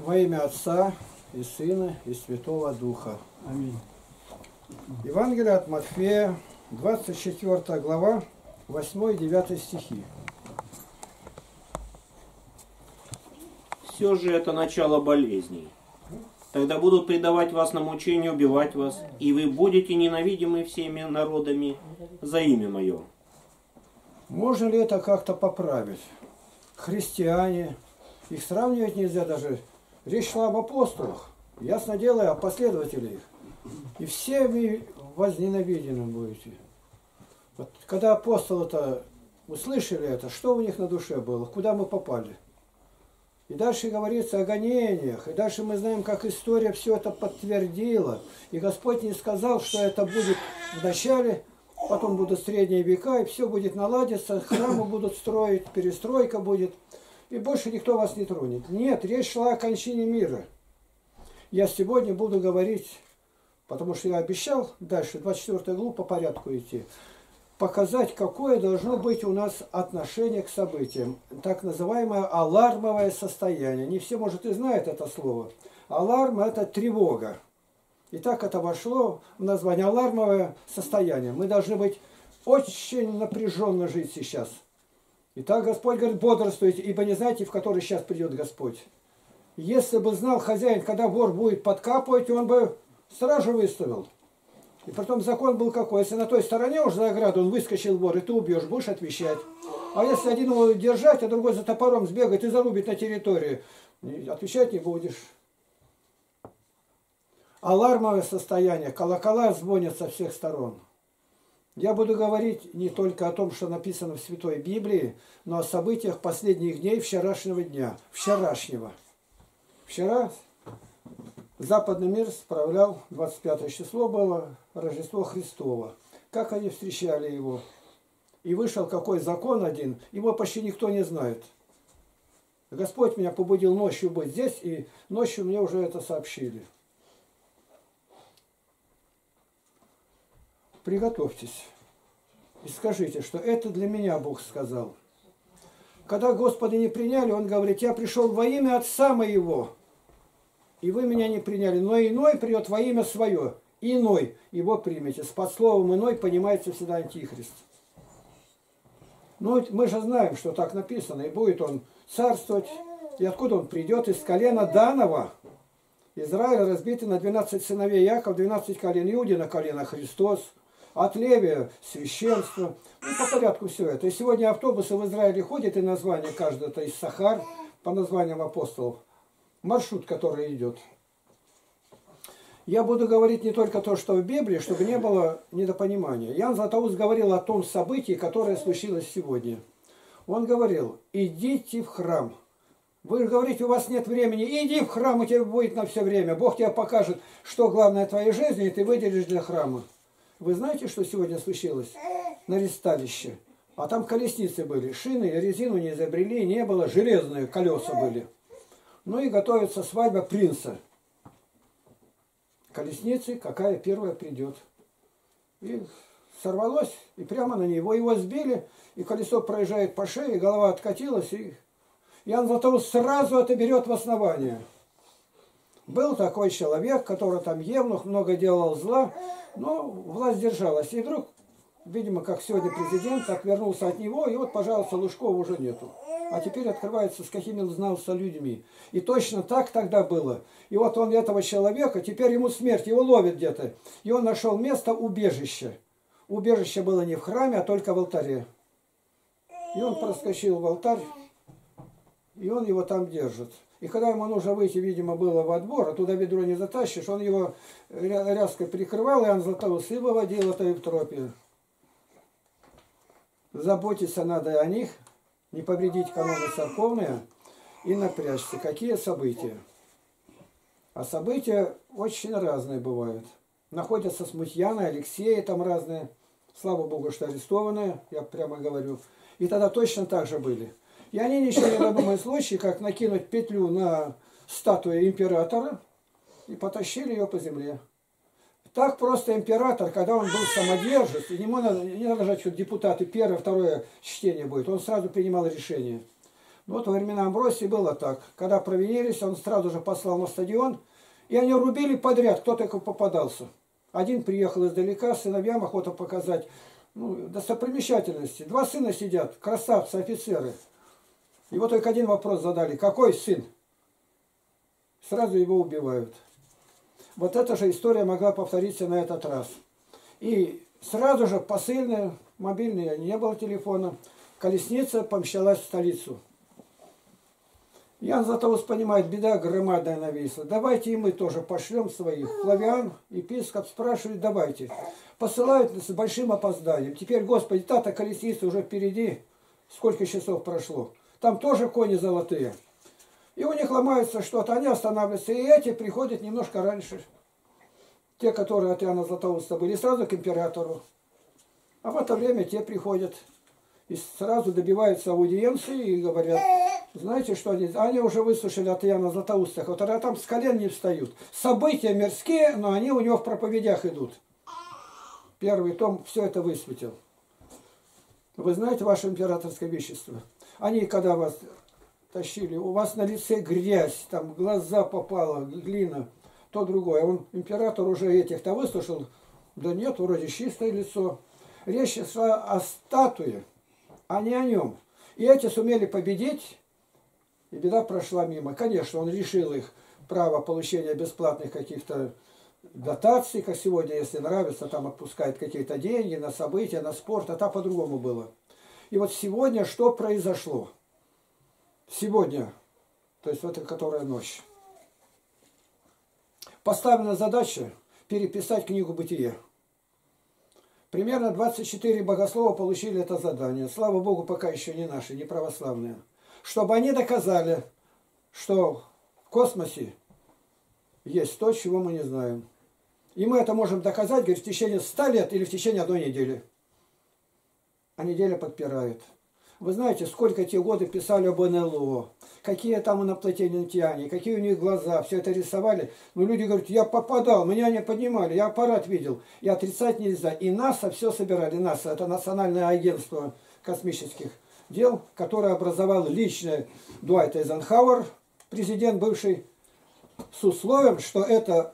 Во имя Отца и Сына и Святого Духа. Аминь. Евангелие от Матфея, 24 глава, 8 и 9 стихи. Все же это начало болезней. Тогда будут предавать вас на мучение, убивать вас, и вы будете ненавидимы всеми народами за имя Мое. Можно ли это как-то поправить? Христиане, их сравнивать нельзя даже. Речь шла об апостолах, ясно дело, о последователях их. И все вы возненавидены будете. Вот, когда апостолы-то услышали это, что у них на душе было, куда мы попали? И дальше говорится о гонениях, и дальше мы знаем, как история все это подтвердила. И Господь не сказал, что это будет в начале, потом будут средние века, и все будет наладиться, храмы будут строить, перестройка будет, и больше никто вас не тронет. Нет, речь шла о кончине мира. Я сегодня буду говорить, потому что я обещал дальше, 24 главу по порядку идти, показать, какое должно быть у нас отношение к событиям. Так называемое алармовое состояние. Не все, может, и знают это слово. Аларм – это тревога. И так это вошло в название алармовое состояние. Мы должны быть очень напряженно жить сейчас. И так Господь говорит, бодрствуйте, ибо не знаете, в который сейчас придет Господь. Если бы знал хозяин, когда вор будет подкапывать, он бы стражу выставил. И потом закон был какой? Если на той стороне уже за ограду он выскочил вор, и ты убьешь, будешь отвечать. А если один его держать, а другой за топором сбегает и зарубит на территории, отвечать не будешь. Алармовое состояние, колокола звонят со всех сторон. Я буду говорить не только о том, что написано в Святой Библии, но о событиях последних дней вчерашнего дня. Вчерашнего. Вчера западный мир справлял, 25 число было, Рождество Христово. Как они встречали его. И вышел какой закон один, его почти никто не знает. Господь меня побудил ночью быть здесь, и ночью мне уже это сообщили. Приготовьтесь и скажите, что это для меня Бог сказал. Когда Господа не приняли, Он говорит, я пришел во имя Отца Моего, и вы меня не приняли, но иной придет во имя Свое, иной его примете. Под словом иной понимается всегда антихрист. Ну, мы же знаем, что так написано, и будет он царствовать, и откуда он придет, из колена Данова. Израиль разбитый на 12 сыновей Яков, 12 колен Иуди, на колено Христос. От Левия священство. Ну, по порядку все это. И сегодня автобусы в Израиле ходят, и название каждого, это из Сахар, по названиям апостолов. Маршрут, который идет. Я буду говорить не только то, что в Библии, чтобы не было недопонимания. Иоанн Златоуст говорил о том событии, которое случилось сегодня. Он говорил, идите в храм. Вы говорите, у вас нет времени, иди в храм, у тебя будет на все время. Бог тебе покажет, что главное в твоей жизни, и ты выделишь для храма. Вы знаете, что сегодня случилось на ресталище? А там колесницы были, шины, резину не изобрели, не было, железные колеса были. Ну и готовится свадьба принца. Колесницы, какая первая придет. И сорвалось, и прямо на него его сбили, и колесо проезжает по шее, голова откатилась, и Иоанн Златоуст сразу это берет в основание. Был такой человек, который там евнух, много делал зла, но власть держалась. И вдруг, видимо, как сегодня президент, так вернулся от него, и вот, пожалуйста, Лужкова уже нету. А теперь открывается, с какими он знался людьми. И точно так тогда было. И вот он этого человека, теперь ему смерть, его ловят где-то. И он нашел место убежища. Убежище было не в храме, а только в алтаре. И он проскочил в алтарь, и он его там держит. И когда ему нужно выйти, видимо, было во двор, а туда ведро не затащишь, он его ряской прикрывал, Иоанн Златоуст, и выводил это в тропе. Заботиться надо о них, не повредить каноны церковные и напрячься. Какие события? А события очень разные бывают. Находятся смутьяны, Алексеи там разные. Слава Богу, что арестованные, я прямо говорю. И тогда точно так же были. И они ничего не додумали случай, как накинуть петлю на статую императора и потащили ее по земле. Так просто император, когда он был самодержец, ему не надо ждать, что депутаты первое, второе чтение будет, он сразу принимал решение. Вот во времена Амвросии было так. Когда провинились, он сразу же послал на стадион, и они рубили подряд, кто только попадался. Один приехал издалека, сыновьям охота показать достопримечательности. Два сына сидят, красавцы, офицеры. И вот только один вопрос задали. Какой сын? Сразу его убивают. Вот эта же история могла повториться на этот раз. И сразу же посыльные, мобильные, не было телефона, колесница помчалась в столицу. Ян Златоуст понимает, беда громадная нависла. Давайте и мы тоже пошлем своих. Флавиан, епископ, спрашивает, давайте. Посылают с большим опозданием. Теперь, Господи, та-то колесница уже впереди. Сколько часов прошло. Там тоже кони золотые. И у них ломается что-то, они останавливаются. И эти приходят немножко раньше. Те, которые от Яна Златоуста были, сразу к императору. А в это время те приходят. И сразу добиваются аудиенции и говорят, знаете, что они уже выслушали от Яна Златоуста, которые там с колен не встают. События мирские, но они у него в проповедях идут. Первый том все это высветил. Вы знаете, ваше императорское величество, они, когда вас тащили, у вас на лице грязь, там глаза попало, глина, то другое. Он, император, уже этих-то выслушал. Да нет, вроде чистое лицо. Речь шла о статуе, а не о нем. И эти сумели победить, и беда прошла мимо. Конечно, он лишил их права получения бесплатных каких-то дотаций, как сегодня, если нравится, там отпускают какие-то деньги на события, на спорт, а там по-другому было. И вот сегодня что произошло? Сегодня, то есть вот которая ночь, поставлена задача переписать книгу «Бытие». Примерно 24 богослова получили это задание. Слава Богу, пока еще не наши, не православные. Чтобы они доказали, что в космосе есть то, чего мы не знаем. И мы это можем доказать, говорит, в течение 100 лет или в течение одной недели. А неделя подпирает. Вы знаете, сколько те годы писали об НЛО, какие там инопланетяне, какие у них глаза, все это рисовали. Но люди говорят, я попадал, меня не поднимали, я аппарат видел. И отрицать нельзя. И НАСА все собирали. НАСА — это Национальное агентство космических дел, которое образовал лично Дуайт Эйзенхауэр, президент бывший, с условием, что эта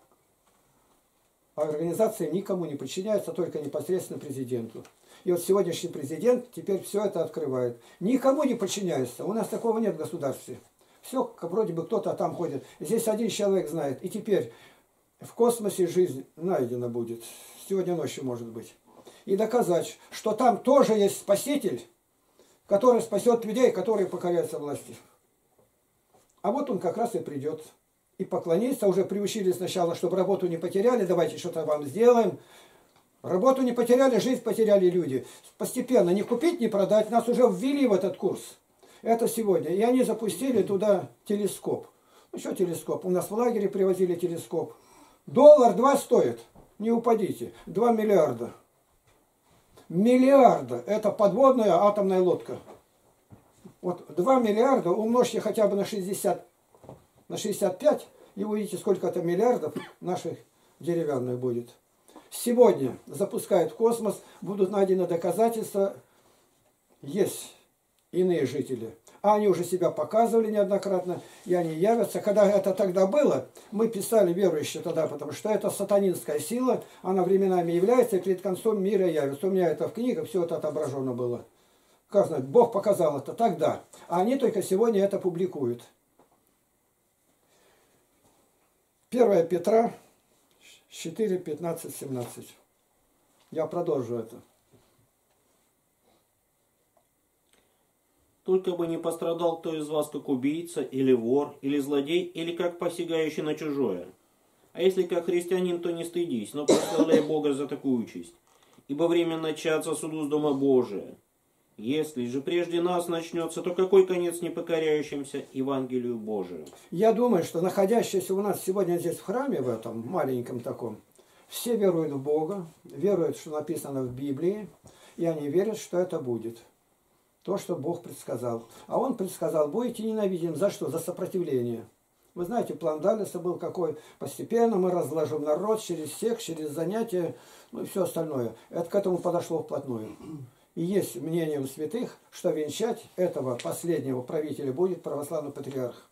организация никому не подчиняется, только непосредственно президенту. И вот сегодняшний президент теперь все это открывает. Никому не подчиняется. У нас такого нет в государстве. Все, вроде бы кто-то там ходит. Здесь один человек знает. И теперь в космосе жизнь найдена будет. Сегодня ночью, может быть. И доказать, что там тоже есть Спаситель, который спасет людей, которые покоряются власти. А вот он как раз и придет. И поклониться. Уже приучили сначала, чтобы работу не потеряли. Давайте что-то вам сделаем. Работу не потеряли, жизнь потеряли люди. Постепенно не купить, не продать. Нас уже ввели в этот курс. Это сегодня. И они запустили туда телескоп. Ну что телескоп? У нас в лагере привозили телескоп. $1-2 стоит. Не упадите. 2 миллиарда. Миллиарда. Это подводная атомная лодка. Вот 2 миллиарда умножьте хотя бы на 60, на 65. И увидите, сколько это миллиардов наших деревянных будет. Сегодня запускают в космос, будут найдены доказательства, есть иные жители. А они уже себя показывали неоднократно, и они явятся. Когда это тогда было, мы писали верующие тогда, потому что это сатанинская сила, она временами является, и перед концом мира явится. У меня это в книгах, все это отображено было. Как знать, Бог показал это тогда, а они только сегодня это публикуют. 1 Петра 4, 15, 17. Я продолжу это. Только бы не пострадал кто из вас, как убийца, или вор, или злодей, или как посягающий на чужое. А если как христианин, то не стыдись, но прославляй Бога за такую участь. Ибо время начаться суду с Дома Божия. Если же прежде нас начнется, то какой конец непокоряющимся Евангелию Божию? Я думаю, что находящиеся у нас сегодня здесь в храме, в этом маленьком таком, все веруют в Бога, веруют, что написано в Библии, и они верят, что это будет. То, что Бог предсказал. А Он предсказал, будете ненавидим. За что? За сопротивление. Вы знаете, план Даллеса был какой. Постепенно мы разложим народ через всех, через занятия, ну и все остальное. Это к этому подошло вплотную. И есть мнение у святых, что венчать этого последнего правителя будет православный патриарх.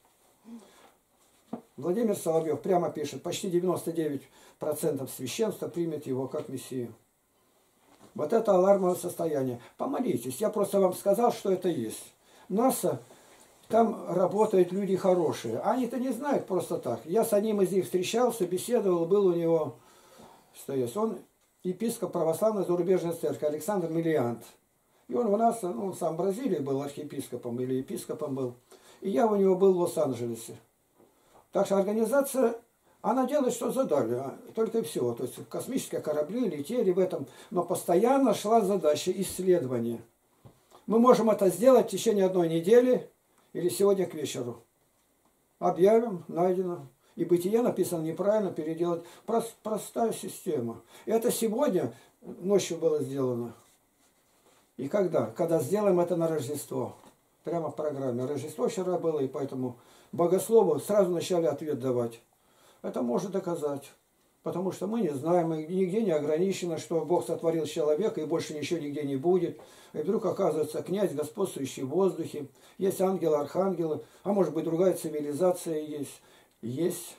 Владимир Соловьев прямо пишет, почти 99% священства примет его как мессию. Вот это алармовое состояние. Помолитесь. Я просто вам сказал, что это есть. НАСА, там работают люди хорошие. Они-то не знают просто так. Я с одним из них встречался, беседовал, был у него, что есть. Он епископ православной зарубежной церкви Александр Миллиант. И он у нас, ну, он сам в Бразилии был архиепископом или епископом был. И я у него был в Лос-Анджелесе. Так что организация, она делает, что задали, только и всего. То есть космические корабли летели в этом, но постоянно шла задача исследования. Мы можем это сделать в течение одной недели или сегодня к вечеру. Объявим, найдено. И бытие написано неправильно, переделать. Простая система. Это сегодня ночью было сделано. И когда? Когда сделаем это на Рождество. Прямо в программе. Рождество вчера было, и поэтому богослову сразу начали ответ давать. Это может доказать. Потому что мы не знаем, мы нигде не ограничено, что Бог сотворил человека, и больше ничего нигде не будет. И вдруг оказывается князь, господствующий в воздухе. Есть ангелы, архангелы, а может быть другая цивилизация есть. Есть.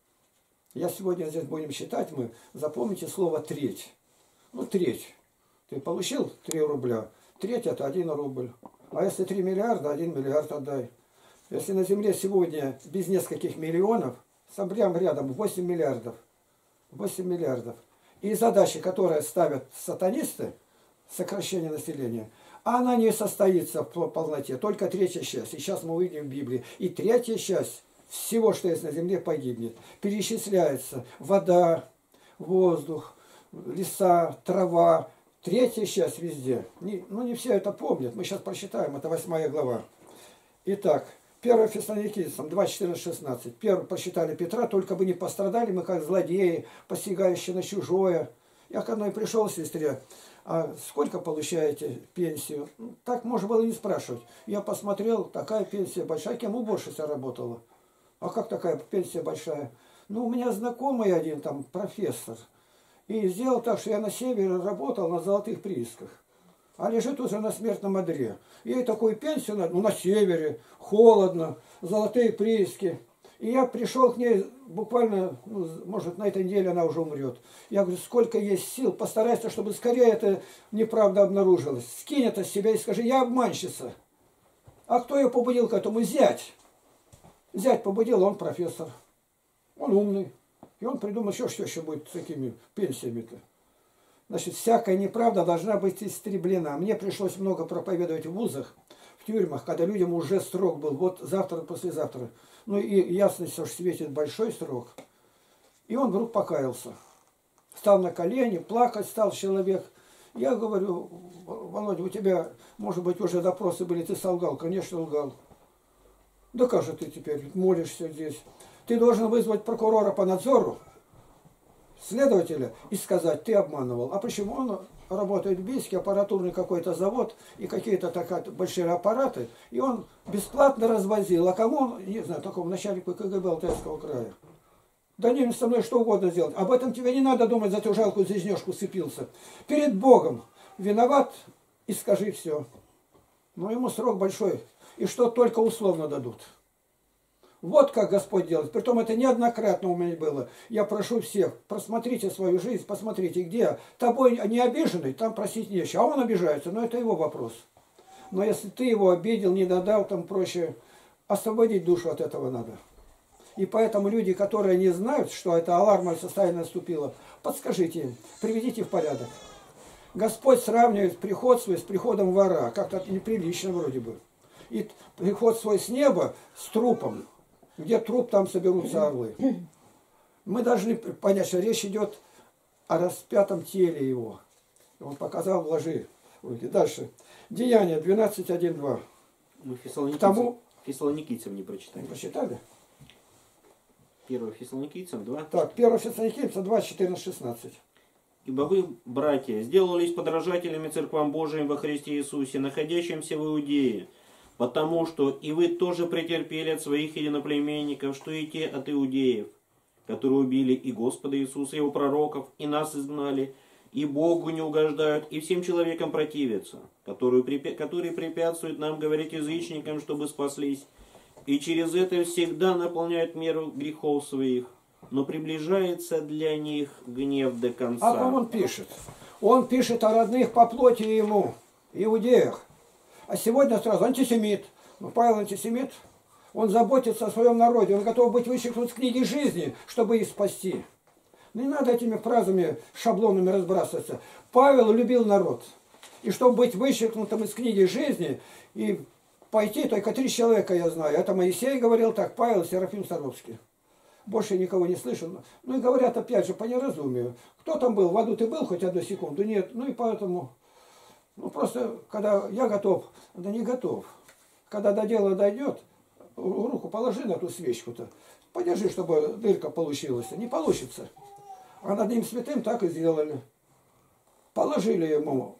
Я сегодня здесь будем считать, мы запомните слово треть. Ну, треть. Ты получил 3 рубля, треть это 1 рубль. А если 3 миллиарда, 1 миллиард отдай. Если на Земле сегодня без нескольких миллионов, прям рядом 8 миллиардов. 8 миллиардов. И задача, которую ставят сатанисты, сокращение населения, она не состоится в полноте. Только 3-я часть. И сейчас мы увидим в Библии. И 3-я часть всего, что есть на Земле, погибнет. Перечисляется вода, воздух, леса, трава. 3-я часть везде. Не все это помнят. Мы сейчас прочитаем. Это 8 глава. Итак, 1 Фессалоникийцам 2, 14, 16. Первый прочитали Петра, только бы не пострадали мы, как злодеи, посягающие на чужое. Я к одной пришел, сестре, а сколько получаете пенсию? Так можно было не спрашивать. Я посмотрел, такая пенсия большая, кем уборщица работала. А как такая пенсия большая? Ну, у меня знакомый один там профессор. И сделал так, что я на севере работал на золотых приисках. А лежит уже на смертном одре. Ей такую пенсию, ну, на севере, холодно, золотые прииски. И я пришел к ней буквально, ну, может, на этой неделе она уже умрет. Я говорю, сколько есть сил, постарайся, чтобы скорее эта неправда обнаружилась. Скинь это с себя и скажи, я обманщица. А кто ее побудил к этому? Зять. Зять побудил, он профессор. Он умный. И он придумал, что еще будет с такими пенсиями-то. Значит, всякая неправда должна быть истреблена. Мне пришлось много проповедовать в вузах, в тюрьмах, когда людям уже срок был. Вот завтра, послезавтра. Ну и ясно, что светит большой срок. И он вдруг покаялся. Стал на колени, плакать стал человек. Я говорю, Володя, у тебя, может быть, уже допросы были, ты солгал? Конечно, лгал. Да как же ты теперь молишься здесь? Ты должен вызвать прокурора по надзору, следователя, и сказать, ты обманывал. А почему? Он работает в Бийске, аппаратурный какой-то завод, и какие-то большие аппараты, и он бесплатно развозил. А кому он, не знаю, такому начальнику КГБ Алтайского края. Да не, со мной что угодно сделать. Об этом тебе не надо думать, за ту жалкую зизнежку сцепился. Перед Богом виноват, и скажи все. Но ему срок большой, и что только условно дадут. Вот как Господь делает. Притом это неоднократно у меня было. Я прошу всех, просмотрите свою жизнь, посмотрите, где тобой не обиженный, там просить нечего. А он обижается, но это его вопрос. Но если ты его обидел, не додал, там проще освободить душу от этого надо. И поэтому люди, которые не знают, что это алармное состояние наступило, подскажите им, приведите в порядок. Господь сравнивает приход свой с приходом вора. Как-то неприлично вроде бы. И приход свой с неба с трупом. Где труп, там соберутся орлы. Мы должны понять, что речь идет о распятом теле его. Он показал, вложи. Дальше. Деяния 12:1-2. Мы фессалоникийцам не прочитали. Не прочитали? 1 Фессалоникийцам 2. Так, 1 Фессалоникийцам 2, 14-16. Ибо вы, братья, сделались подражателями церквам Божиим во Христе Иисусе, находящимся в Иудее, потому что и вы тоже претерпели от своих единоплеменников, что и те от иудеев, которые убили и Господа Иисуса, и его пророков, и нас изгнали, и Богу не угождают, и всем человекам противятся, которые препятствуют нам говорить язычникам, чтобы спаслись, и через это всегда наполняют меру грехов своих, но приближается для них гнев до конца. А кому он пишет? Он пишет о родных по плоти ему, иудеях. А сегодня сразу антисемит. Ну, Павел антисемит. Он заботится о своем народе. Он готов быть вычеркнут с книги жизни, чтобы их спасти. Не надо этими фразами, шаблонами разбрасываться. Павел любил народ. И чтобы быть вычеркнутым из книги жизни и пойти, только 3 человека я знаю. Это Моисей говорил так, Павел, Серафим Саровский. Больше никого не слышал. Ну и говорят, опять же, по неразумию. Кто там был? В аду ты был хоть 1 секунду? Нет. Ну и поэтому, ну просто, когда я готов, да не готов. Когда до дела дойдет, руку положи на ту свечку-то. Подержи, чтобы дырка получилась. Не получится. А над ним святым так и сделали. Положили ему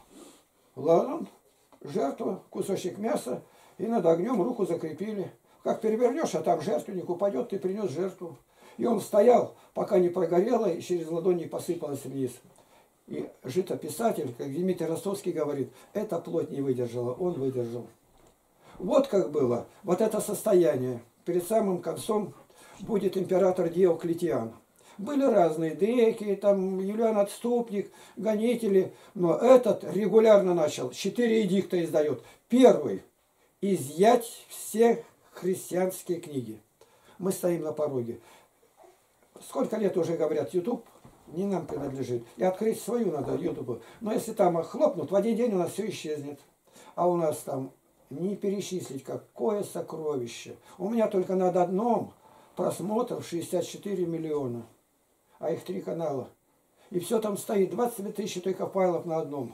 ладан, жертву, кусочек мяса, и над огнем руку закрепили. Как перевернешь, а там жертвенник упадет, ты принес жертву. И он стоял, пока не прогорело, и через ладонь не посыпалось вниз. И житописатель, как Дмитрий Ростовский говорит, эта плоть не выдержала, он выдержал. Вот как было, вот это состояние. Перед самым концом будет император Диоклетиан. Были разные деки, там Юлиан Отступник, гонители, но этот регулярно начал, 4 эдикта издает. Первый – изъять все христианские книги. Мы стоим на пороге. Сколько лет уже говорят, YouTube не нам принадлежит. И открыть свою надо YouTube. Но если там хлопнут, в один день у нас все исчезнет. А у нас там не перечислить, какое сокровище. У меня только над одном просмотров 64 миллиона. А их 3 канала. И все там стоит. 22 тысячи только файлов на одном.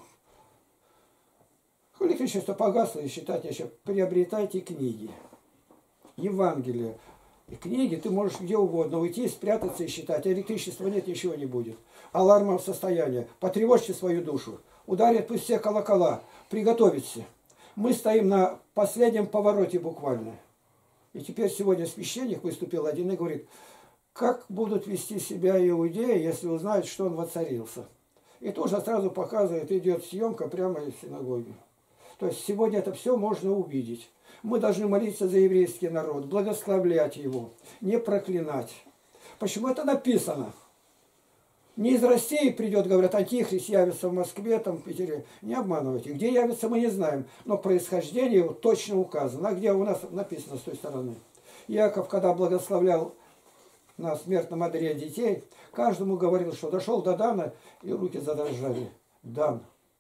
Электричество погасло и считать нечего. Приобретайте книги. Евангелие. И книги ты можешь где угодно уйти, спрятаться и считать. А электричества нет, ничего не будет. Алармовое состояние. Потревожьте свою душу. Ударят пусть все колокола. Приготовиться. Мы стоим на последнем повороте буквально. И теперь сегодня священник выступил один и говорит, как будут вести себя иудеи, если узнают, что он воцарился. И тоже сразу показывает, идет съемка прямо из синагоги. То есть сегодня это все можно увидеть. Мы должны молиться за еврейский народ, благословлять его, не проклинать. Почему это написано? Не из России придет, говорят, антихрист явится в Москве, там, в Питере. Не обманывайте. Где явится, мы не знаем. Но происхождение его точно указано. А где у нас написано с той стороны? Иаков, когда благословлял на смертном одре детей, каждому говорил, что дошел до Дана, и руки задрожали. Дан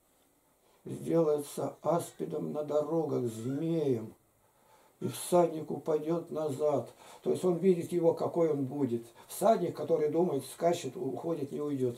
сделается аспидом на дорогах, змеем, и всадник упадет назад. То есть он видит его, какой он будет. Всадник, который думает, скачет, уходит, не уйдет.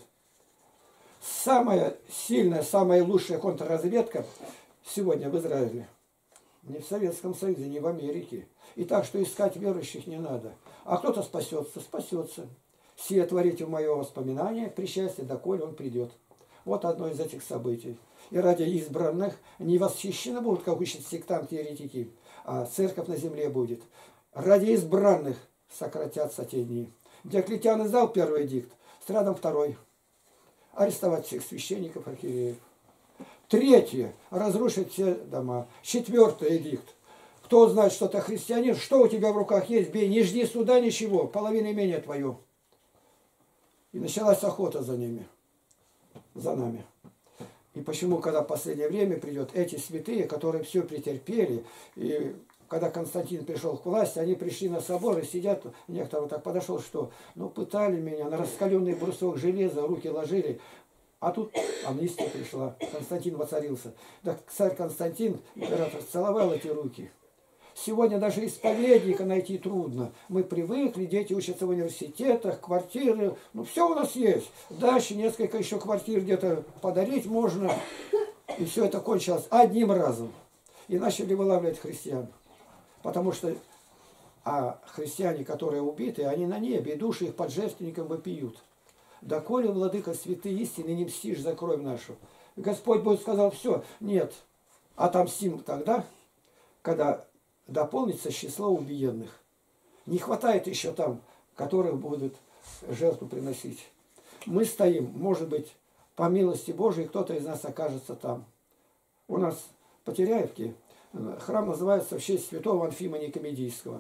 Самая сильная, самая лучшая контрразведка сегодня в Израиле. Не в Советском Союзе, не в Америке. И так, что искать верующих не надо. А кто-то спасется, спасется. Сие творите в мое воспоминание, при счастье, доколе он придет. Вот одно из этих событий. И ради избранных не восхищены будут, как учат сектанты и еретики, а церковь на земле будет. Ради избранных сократятся те дни. Диоклетиан издал 1 эдикт, страдом 2. Арестовать всех священников, архиереев. 3. Разрушить все дома. 4 эдикт. Кто знает, что ты христианин, что у тебя в руках есть, бей, не жди суда, ничего, половина имения твое. И началась охота за ними, за нами. И почему, когда в последнее время придет, эти святые, которые все претерпели, и когда Константин пришел к власти, они пришли на собор и сидят, некоторые вот так подошел, что, ну, пытали меня, на раскаленный брусок железа руки ложили, а тут амнистия пришла, Константин воцарился. Так царь Константин, император, целовал эти руки. Сегодня даже исповедника найти трудно. Мы привыкли, дети учатся в университетах, квартиры. Ну, все у нас есть. Дальше несколько еще квартир где-то подарить можно. И все это кончилось одним разом. И начали вылавливать христиан. Потому что христиане, которые убиты, они на небе, и души их под жертвенником вопиют. Доколе, владыка, святые истины, не мстишь за кровь нашу. Господь будет сказал, все, нет. Отомстим тогда, когда дополнится число убиенных. Не хватает еще там, которые будут жертву приносить. Мы стоим, может быть, по милости Божией кто-то из нас окажется там. У нас в Потеряевке храм называется в честь святого Анфима Никомедийского.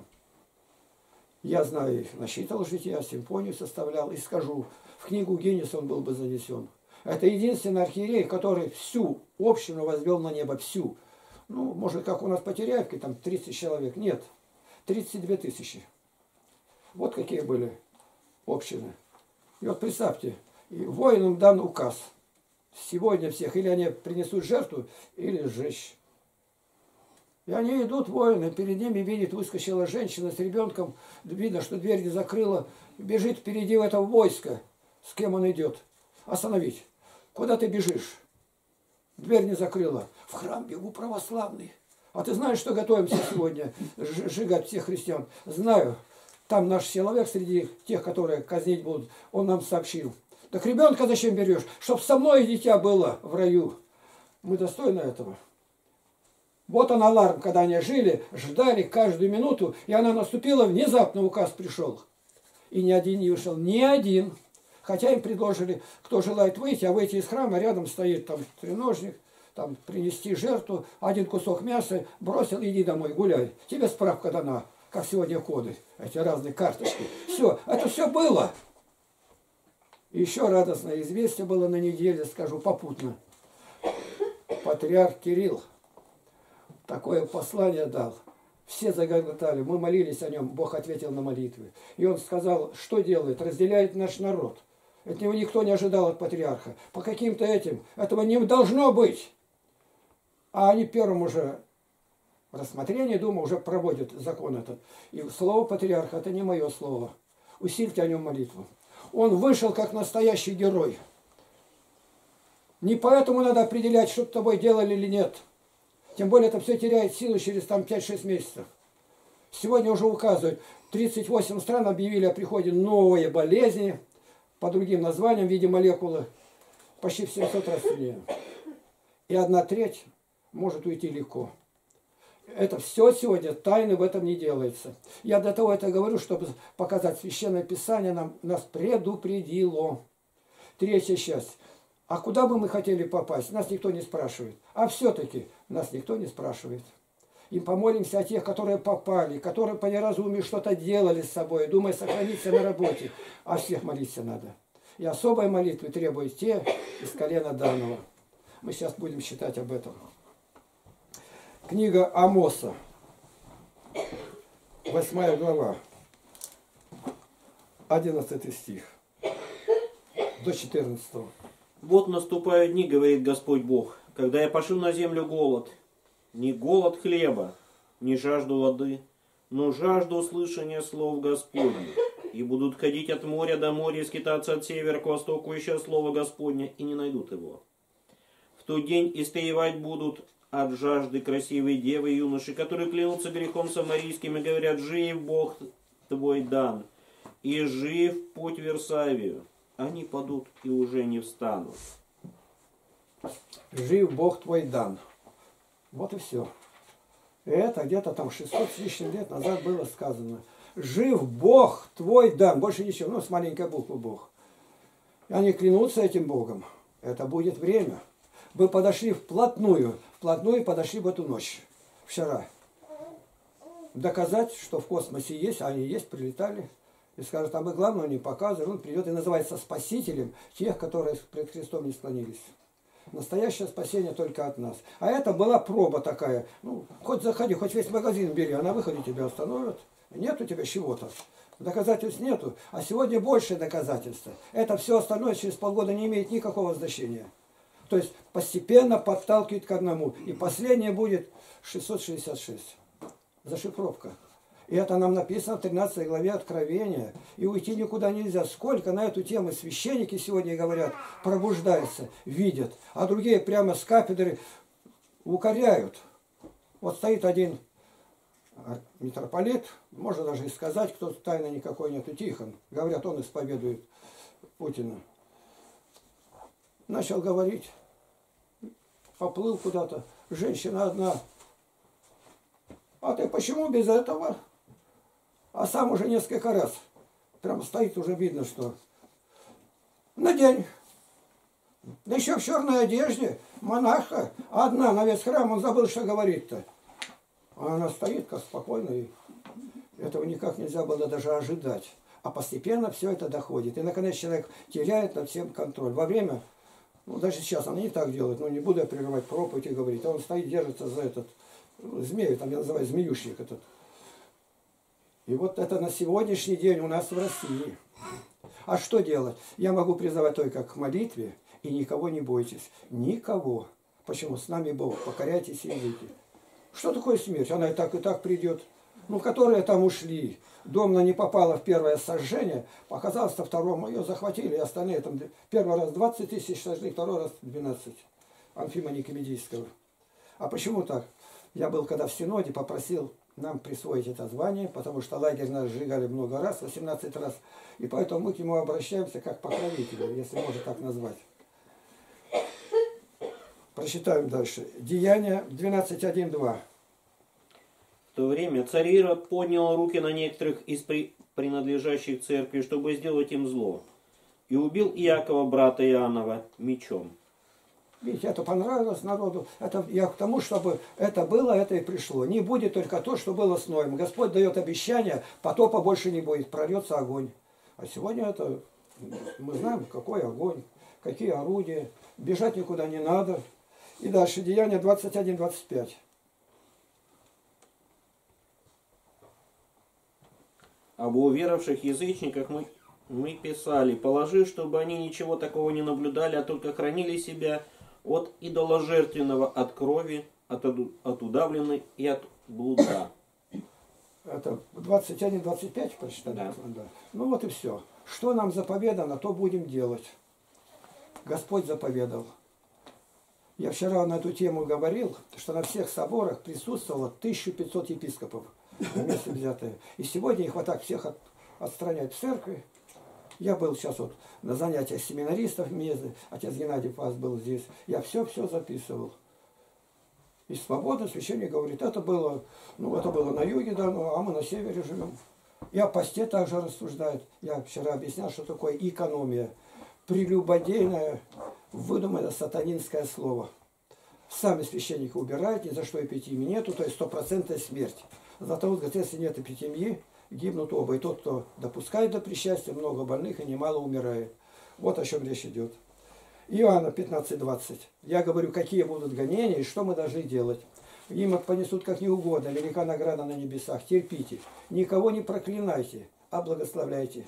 Я знаю их, насчитал жития, симфонию составлял и скажу, в книгу Гиннесса он был бы занесен. Это единственный архиерей, который всю общину возвел на небо, всю. Ну, может, как у нас в Потеряевке, там 30 человек. Нет, 32 тысячи. Вот какие были общины. И вот представьте, и воинам дан указ. Сегодня всех или они принесут жертву, или сжечь. И они идут, воины, перед ними видит, выскочила женщина с ребенком, видно, что дверь не закрыла, бежит впереди в это войско. С кем он идет? Остановить. Куда ты бежишь? Дверь не закрыла. В храм бегу православный. А ты знаешь, что готовимся сегодня сжигать всех христиан? Знаю. Там наш человек среди тех, которые казнить будут, он нам сообщил. Так ребенка зачем берешь? Чтоб со мной дитя было в раю. Мы достойны этого. Вот он аларм, когда они жили, ждали каждую минуту, и она наступила, внезапно указ пришел. И ни один не вышел, ни один. Хотя им предложили, кто желает выйти, а выйти из храма, рядом стоит там треножник, там принести жертву, один кусок мяса, бросил, иди домой, гуляй. Тебе справка дана, как сегодня коды, эти разные карточки. Все, это все было. И еще радостное известие было на неделе, скажу попутно. Патриарх Кирилл такое послание дал. Все загоготали, мы молились о нем, Бог ответил на молитвы. И он сказал, что делает? Разделяет наш народ. От него никто не ожидал от патриарха. По каким-то этим, этого не должно быть. А они первым уже рассмотрение, думаю, уже проводят закон этот. И слово патриарха, это не мое слово. Усильте о нем молитву. Он вышел как настоящий герой. Не поэтому надо определять, что с тобой делали или нет. Тем более это все теряет силу через там 5-6 месяцев. Сегодня уже указывают, 38 стран объявили о приходе новой болезни по другим названиям в виде молекулы. Почти в 700 раз сильнее. И 1/3 может уйти легко. Это все сегодня, тайны в этом не делается. Я для того это говорю, чтобы показать, Священное Писание нас предупредило. Третья часть. А куда бы мы хотели попасть? Нас никто не спрашивает. А все-таки нас никто не спрашивает. И помолимся о тех, которые попали, которые по неразумию что-то делали с собой, думая сохраниться на работе. О всех молиться надо. И особой молитвы требуют те из колена данного. Мы сейчас будем читать об этом. Книга Амоса, 8 глава, 11 стих до 14. Вот наступают дни, говорит Господь Бог, когда я пошлю на землю голод. Не голод хлеба, не жажду воды, но жажду услышания слов Господних. И будут ходить от моря до моря, скитаться от севера к востоку, ища слово Господня, и не найдут его. В тот день истаивать будут от жажды красивые девы и юноши, которые клянутся грехом самарийским и говорят: жив Бог твой дан, и жив путь Версавию. Они падут и уже не встанут. Жив Бог твой дан. Вот и все. И это где-то там 600 с лишним лет назад было сказано. Жив Бог твой дан. Больше ничего. Ну, с маленькой буквы Бог. И они клянутся этим Богом. Это будет время. Вы подошли вплотную подошли в эту ночь. Вчера. Доказать, что в космосе есть, а они есть, прилетали. И скажут, а мы главного не показываем. Он придет и называется спасителем тех, которые пред Христом не склонились. Настоящее спасение только от нас. А это была проба такая. Ну, хоть заходи, хоть весь магазин бери, а на выходе тебя остановят. Нет у тебя чего-то. Доказательств нету. А сегодня больше доказательства. Это все остальное через полгода не имеет никакого значения. То есть постепенно подталкивает к одному. И последнее будет 666. Зашифровка. И это нам написано в 13 главе Откровения. И уйти никуда нельзя. Сколько на эту тему священники сегодня говорят, пробуждаются, видят. А другие прямо с кафедры укоряют. Вот стоит один митрополит, можно даже и сказать, кто тайны никакой нету, Тихон. Говорят, он исповедует Путина. Начал говорить, поплыл куда-то. Женщина одна. А ты почему без этого? А сам уже несколько раз. Прям стоит, уже видно, что надень. Да еще в черной одежде, монашка, одна на весь храм, он забыл, что говорит-то. А она стоит как спокойно, и этого никак нельзя было даже ожидать. А постепенно все это доходит. И наконец человек теряет над всем контроль. Во время, ну даже сейчас она не так делает, но не буду я прерывать проповедь и говорить. А он стоит, держится за этот змею, там я называю змеющик этот. И вот это на сегодняшний день у нас в России. А что делать? Я могу призывать только к молитве, и никого не бойтесь. Никого. Почему? С нами Бог. Покоряйтесь и идите. Что такое смерть? Она и так придет. Ну, которые там ушли. Домна не попала в первое сожжение, показалось, во втором ее захватили, и остальные там первый раз 20 тысяч сожгли, второй раз 12. Анфима Никомедийского. А почему так? Я был когда в Синоде, попросил нам присвоить это звание, потому что лагерь нас сжигали много раз, 18 раз. И поэтому мы к нему обращаемся как покровителю, если можно так назвать. Прочитаем дальше. Деяния 12.1.2. В то время царь Ирод поднял руки на некоторых из принадлежащих церкви, чтобы сделать им зло, и убил Иакова, брата Иоаннова, мечом. Видите, это понравилось народу. Это я к тому, чтобы это было, это и пришло. Не будет только то, что было с Ноем. Господь дает обещание, потопа больше не будет, прольется огонь. А сегодня это, мы знаем, какой огонь, какие орудия. Бежать никуда не надо. И дальше, Деяния 21-25. Об уверовавших язычниках мы писали, положив, чтобы они ничего такого не наблюдали, а только хранили себя от идоложертвенного, от крови, от удавленной и от блуда. Это 21-25 прочитали? Да. Да. Ну вот и все. Что нам заповедано, то будем делать. Господь заповедал. Я вчера на эту тему говорил, что на всех соборах присутствовало 1500 епископов вместе взятые. И сегодня их вот так всех отстраняют в церкви. Я был сейчас вот на занятиях семинаристов вместе, отец Геннадий Пас был здесь. Я все записывал. И свободно священник говорит, это было на юге, да, ну, а мы на севере живем. И о посте также рассуждает. Я вчера объяснял, что такое экономия. Прелюбодейное, выдуманное сатанинское слово. Сами священники убирают, ни за что эпитимии нету, то есть стопроцентная смерть. Зато вот, говорит, если нет эпитемии, гибнут оба. И тот, кто допускает до причастия, много больных и немало умирает. Вот о чем речь идет. Иоанна 15:20. Я говорю, какие будут гонения и что мы должны делать. Им их понесут как не угодно, велика награда на небесах. Терпите, никого не проклинайте, а благословляйте.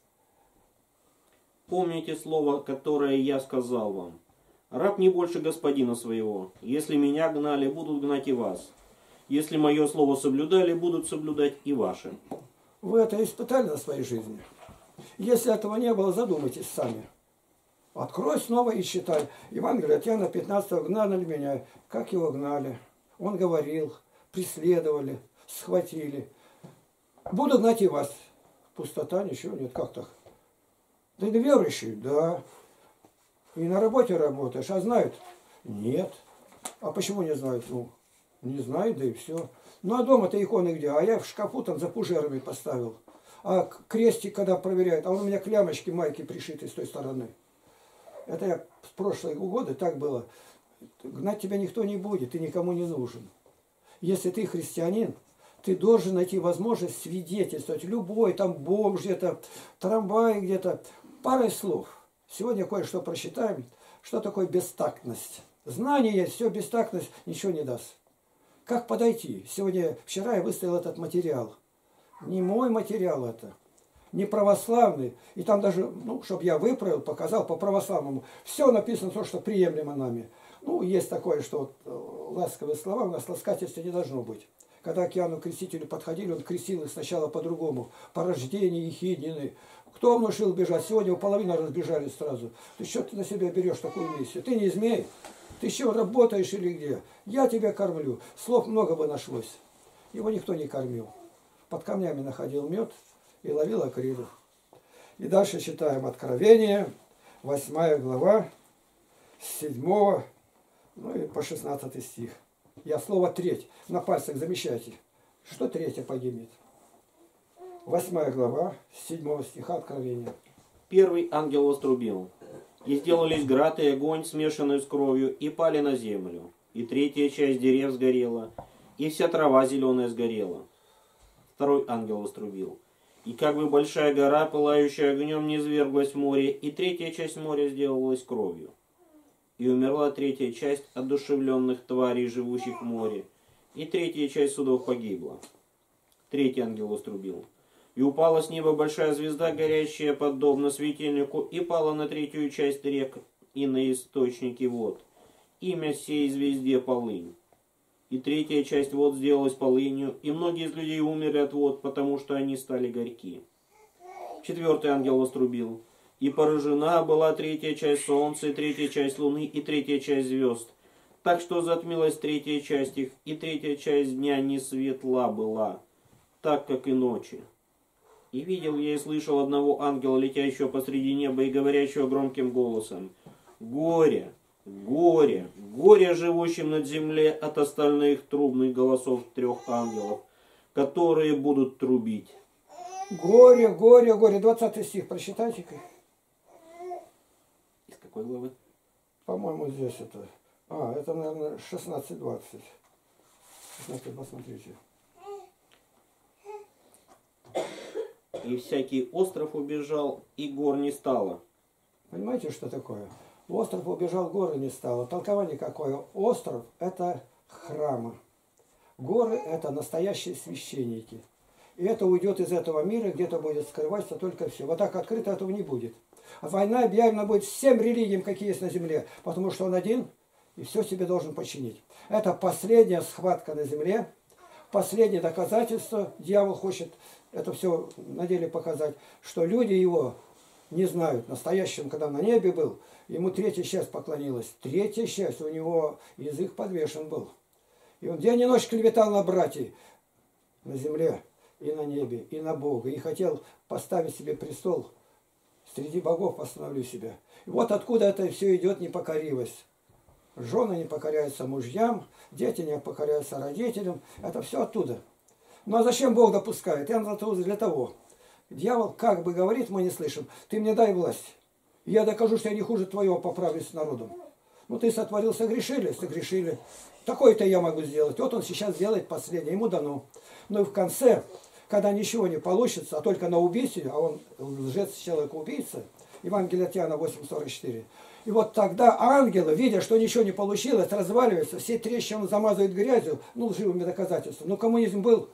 Помните слово, которое я сказал вам. Раб не больше господина своего. Если меня гнали, будут гнать и вас. Если мое слово соблюдали, будут соблюдать и ваши. Вы это испытали на своей жизни? Если этого не было, задумайтесь сами. Открой снова и читай. Евангелие от Иоанна 15 гнали меня. Как его гнали? Он говорил, преследовали, схватили. Будут гнать и вас. Пустота, ничего нет. Как так? Ты верующий? Да. И на работе работаешь, а знают? Нет. А почему не знают? Ну, не знают, да и все. Ну а дома-то иконы где? А я в шкафу там за фужерами поставил. А крестик когда проверяют, а он у меня клямочки майки пришиты с той стороны. Это я с прошлого года так было. Гнать тебя никто не будет, ты никому не нужен. Если ты христианин, ты должен найти возможность свидетельствовать. Любой там бомж где-то, трамвай где-то. Парой слов. Сегодня кое-что прочитаем. Что такое бестактность? Знание есть, все, бестактность ничего не даст. Как подойти? Вчера я выставил этот материал. Не мой материал это. Не православный. И там даже, чтобы я выправил, показал по православному. Все написано то, что приемлемо нами. Есть такое, что ласковые слова, у нас ласкательства не должно быть. Когда к Иоанну Крестителю подходили, он крестил их сначала по-другому. По рождению Ехиднины. Кто внушил бежать? Сегодня у половины разбежались сразу. Ты что ты на себя берешь такую миссию? Ты не змей? Ты что, работаешь или где? Я тебя кормлю. Слов много бы нашлось. Его никто не кормил. Под камнями находил мед и ловил акрилов. И дальше читаем Откровение, 8 глава, с 7 и по 16 стих. Я слово треть на пальцах замечайте. Что третье погибнет? 8 глава, с 7 стиха Откровения. Первый ангел вострубил. И сделались град и огонь, смешанный с кровью, и пали на землю. И третья часть дерев сгорела, и вся трава зеленая сгорела. Второй ангел вострубил. И как бы большая гора, пылающая огнем, низверглась в море, и третья часть моря сделалась кровью. И умерла третья часть одушевленных тварей, живущих в море, и третья часть судов погибла. Третий ангел вострубил. И упала с неба большая звезда, горящая подобно светильнику, и пала на третью часть рек и на источники вод. Имя сей звезде полынь. И третья часть вод сделалась полынью, и многие из людей умерли от вод, потому что они стали горьки. Четвертый ангел вострубил. И поражена была третья часть солнца, и третья часть луны, и третья часть звезд. Так что затмилась третья часть их, и третья часть дня не светла была, так как и ночи. И видел я и слышал одного ангела, летящего посреди неба и говорящего громким голосом: «Горе! Горе! Горе живущим над землей от остальных трубных голосов трех ангелов, которые будут трубить». Горе, горе, горе. 20 стих, прочитайте-ка. Из какой главы? По-моему, здесь это. Это, наверное, 16-20. 16, посмотрите. И всякий остров убежал, и гор не стало. Понимаете, что такое? Остров убежал, горы не стало. Толкование какое? Остров – это храмы. Горы – это настоящие священники. И это уйдет из этого мира, где-то будет скрываться только все. Вот так открыто этого не будет. А война объявлена будет всем религиям, какие есть на земле, потому что он один и все себе должен подчинить. Это последняя схватка на земле, последнее доказательство. Дьявол хочет это все на деле показать, что люди его не знают. Настоящим, когда на небе был, ему третья часть поклонилась. Третья часть, у него язык подвешен был. И он день и ночь клеветал на братьев на земле и на небе, и на Бога. И хотел поставить себе престол. Среди богов постановлю себя. И вот откуда это все идет непокоривость. Жены не покоряются мужьям, дети не покоряются родителям. Это все оттуда. Ну а зачем Бог допускает? Я для того. Дьявол как бы говорит, мы не слышим: ты мне дай власть. Я докажу, что я не хуже твоего, поправлюсь с народом. Ну ты сотворил, согрешили, согрешили. Такое-то я могу сделать. Вот он сейчас делает последнее, ему дано. Ну и в конце, когда ничего не получится, а только на убийстве, а он лжец, человек-убийца, Евангелие от Иоанна 8:44. И вот тогда ангелы, видя, что ничего не получилось, разваливаются, все трещины замазывают грязью, лживыми доказательствами. Ну коммунизм был,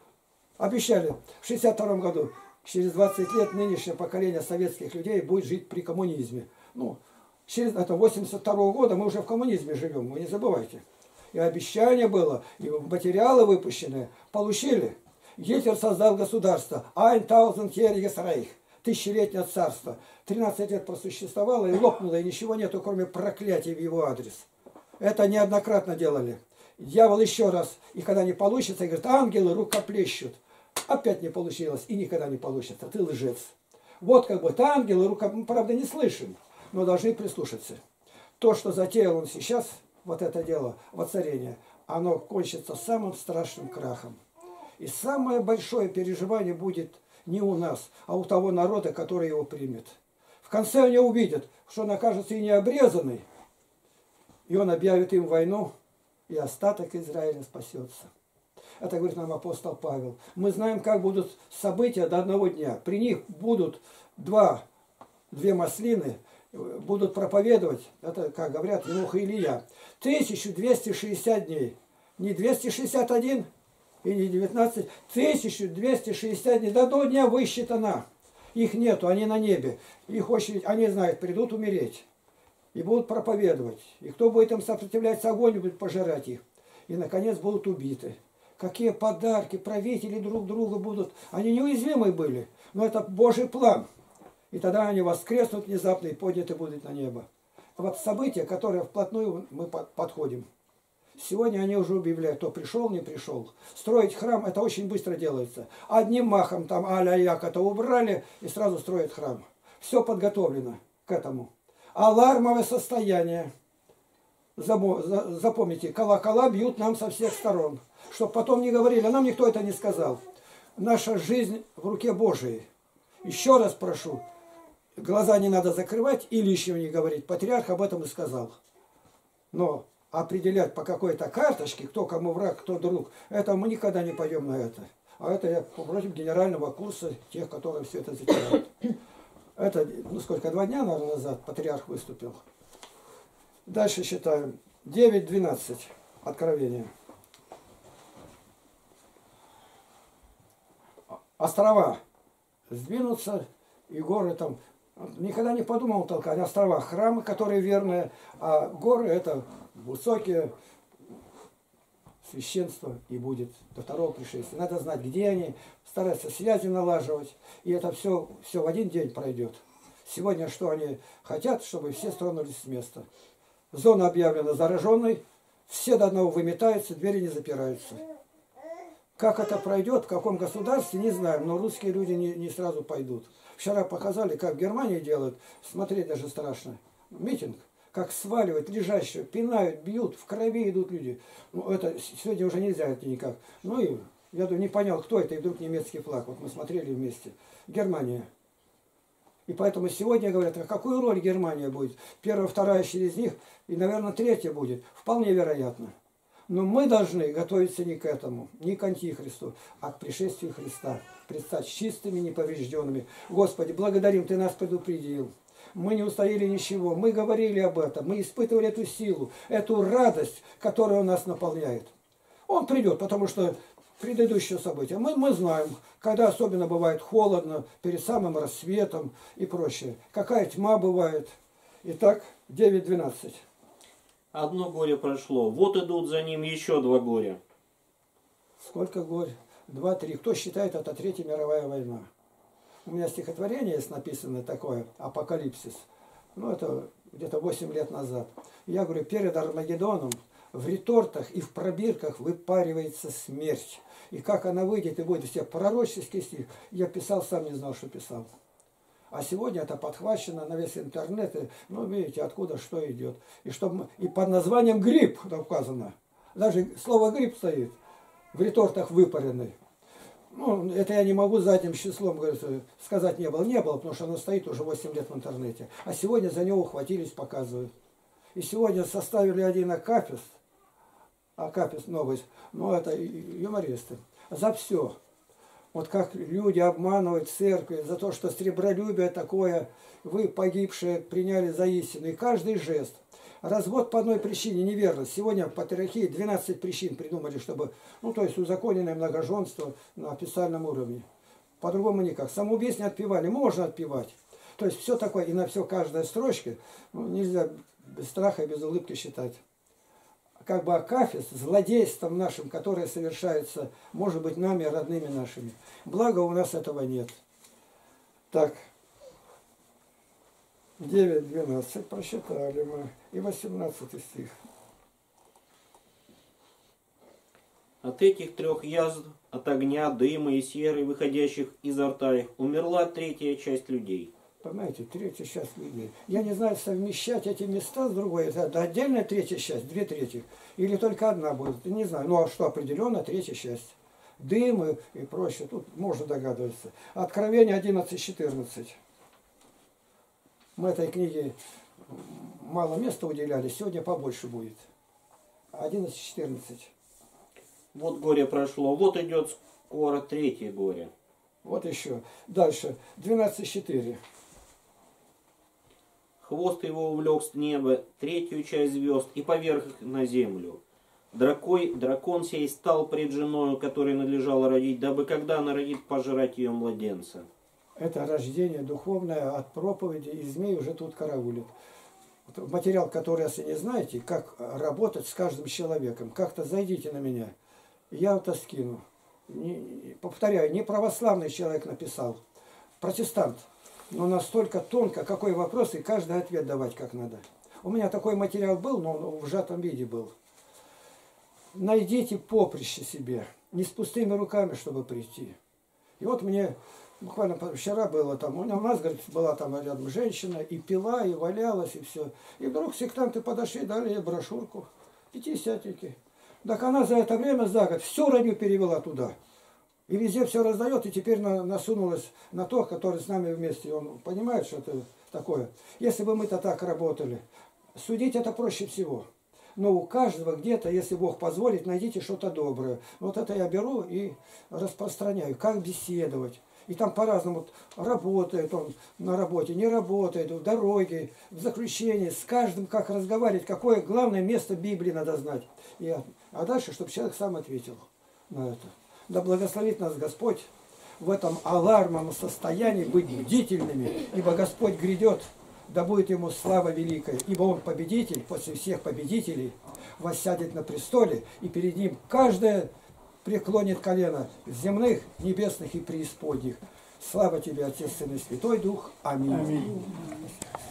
обещали в 1962 году, через 20 лет нынешнее поколение советских людей будет жить при коммунизме. Ну, через это 1982 года мы уже в коммунизме живем, вы не забывайте. И обещание было, и материалы выпущенные, получили. Гитлер создал государство, 1000-jähriges Reich, тысячелетнее царство. 13 лет просуществовало и лопнуло, и ничего нету, кроме проклятий в его адрес. Это неоднократно делали. Дьявол еще раз, и когда не получится, говорит: ангелы рукоплещут. Опять не получилось, и никогда не получится. Ты лжец. Вот как бы ангелы, правда, не слышим, но должны прислушаться. То, что затеял он сейчас, вот это дело, воцарение, оно кончится самым страшным крахом. И самое большое переживание будет не у нас, а у того народа, который его примет. В конце они увидят, что он окажется и необрезанный, и он объявит им войну, и остаток Израиля спасется. Это говорит нам апостол Павел. Мы знаем, как будут события до одного дня. При них будут две маслины, будут проповедовать, это, как говорят, Енох и Илия, 1260 дней. Не 261 и не 19, 1260 дней. До одного дня высчитано. Их нету, они на небе. Их очередь, они знают, придут умереть. И будут проповедовать. И кто будет им сопротивляться, огонь будет пожирать их. И, наконец, будут убиты. Какие подарки, правители друг друга будут. Они неуязвимы были, но это Божий план. И тогда они воскреснут внезапно и подняты будут на небо. Вот события, которые вплотную мы подходим. Сегодня они уже объявляют, кто пришел, не пришел. Строить храм, это очень быстро делается. Одним махом там аля-як-то убрали и сразу строят храм. Все подготовлено к этому. Алармовое состояние. Запомните, колокола бьют нам со всех сторон. Чтобы потом не говорили, а нам никто это не сказал. Наша жизнь в руке Божией. Еще раз прошу, глаза не надо закрывать и лишнего не говорить. Патриарх об этом и сказал. Но определять по какой-то карточке, кто кому враг, кто друг, это мы никогда не пойдем на это. А это я против генерального курса тех, которые все это затевают. Это, ну сколько, 2 дня, наверное, назад патриарх выступил. Дальше считаем. 9:12. Откровение. Острова сдвинутся, и горы там. Никогда не подумал только о островах. Храмы, которые верные, а горы это высокие священство и будет до второго пришествия. Надо знать, где они, стараться связи налаживать. И это все в один день пройдет. Сегодня что они хотят, чтобы все стронулись с места. Зона объявлена зараженной, все до одного выметаются, двери не запираются. Как это пройдет, в каком государстве, не знаем, но русские люди не сразу пойдут. Вчера показали, как в Германии делают, смотреть даже страшно. Митинг, как сваливают лежащего, пинают, бьют, в крови идут люди. Ну, это сегодня уже нельзя это никак. Ну и я думаю, не понял, кто это, и вдруг немецкий флаг. Вот мы смотрели вместе. Германия. И поэтому сегодня говорят, а какую роль Германия будет? Первая, вторая через них, и, наверное, третья будет. Вполне вероятно. Но мы должны готовиться не к этому, не к Антихристу, а к пришествию Христа. Предстать чистыми, неповрежденными. Господи, благодарим, Ты нас предупредил. Мы не устояли ничего. Мы говорили об этом. Мы испытывали эту силу, эту радость, которая нас наполняет. Он придет, потому что предыдущее событие. Мы знаем, когда особенно бывает холодно, перед самым рассветом и прочее. Какая тьма бывает. Итак, 9:12. Одно горе прошло, вот идут за ним еще 2 горя. Сколько горь? 2, 3. Кто считает, это Третья мировая война? У меня стихотворение есть написано такое, «Апокалипсис». Ну, это где-то 8 лет назад. Я говорю, перед Армагеддоном в ретортах и в пробирках выпаривается смерть. И как она выйдет и будет все пророческий стих. Я писал, сам не знал, что писал. А сегодня это подхвачено на весь интернет. И, ну, видите, откуда что идет. И под названием грипп указано. Даже слово грипп стоит в ретортах выпаренный. Ну, это я не могу задним числом, говорится, сказать не было. Не было, потому что оно стоит уже 8 лет в интернете. А сегодня за него ухватились, показывают. И сегодня составили один акафист новость, ну это юмористы, за все. Вот как люди обманывают церковь за то, что сребролюбие такое, вы, погибшие, приняли за истину. И каждый жест. Развод по одной причине, неверность. Сегодня в патриархии 12 причин придумали, чтобы, ну то есть узаконенное многоженство на официальном уровне. По-другому никак. Самоубийц не отпевали, можно отпевать. То есть все такое, и на все каждая строчка, ну, нельзя без страха и без улыбки считать. Как бы акафист, злодейством нашим, которое совершается, может быть, нами, родными нашими. Благо у нас этого нет. Так, 9:12 прочитали мы. И 18 стих. От этих 3 язв, от огня, дыма и серы, выходящих изо рта их, умерла 3-я часть людей. Понимаете, 3-я часть людей. Я не знаю, совмещать эти места с другой. Это отдельная 3-я часть, 2/3. Или только одна будет. Не знаю. Ну а что определенно 3-я часть. Дым и прочее. Тут можно догадываться. Откровение 11:14. Мы этой книге мало места уделяли. Сегодня побольше будет. 11:14. Вот горе прошло, вот идет скоро 3-е горе. Вот еще. Дальше. 12:4. Хвост его увлек с неба 3-ю часть звезд и поверх их на землю. Дракон сей стал пред женою, которой надлежало родить, дабы когда она родит, пожрать ее младенца. Это рождение духовное от проповеди, и змей уже тут караулит. Материал, который, если не знаете, как работать с каждым человеком, как-то зайдите на меня, я это скину. Повторяю, не православный человек написал, протестант. Но настолько тонко, какой вопрос, и каждый ответ давать как надо. У меня такой материал был, но он в сжатом виде был. Найдите поприще себе, не с пустыми руками, чтобы прийти. И вот мне буквально вчера было там, у нас, говорит, была там рядом женщина, и пила, и валялась, и все. И вдруг сектанты подошли, дали ей брошюрку, 50-тики. Так она за это время, за год, всю родню перевела туда. И везде все раздает, и теперь насунулось на то, который с нами вместе. Он понимает, что это такое. Если бы мы-то так работали, судить это проще всего. Но у каждого где-то, если Бог позволит, найдите что-то доброе. Вот это я беру и распространяю. Как беседовать. И там по-разному. Работает он на работе, не работает, в дороге, в заключении. С каждым как разговаривать, какое главное место Библии надо знать. А дальше, чтобы человек сам ответил на это. Да благословит нас Господь в этом алармном состоянии быть бдительными, ибо Господь грядет, да будет Ему слава великая, ибо Он победитель, после всех победителей, воссядет на престоле, и перед Ним каждое преклонит колено земных, небесных и преисподних. Слава Тебе, Отец, Сын и Святой Дух. Аминь. Аминь.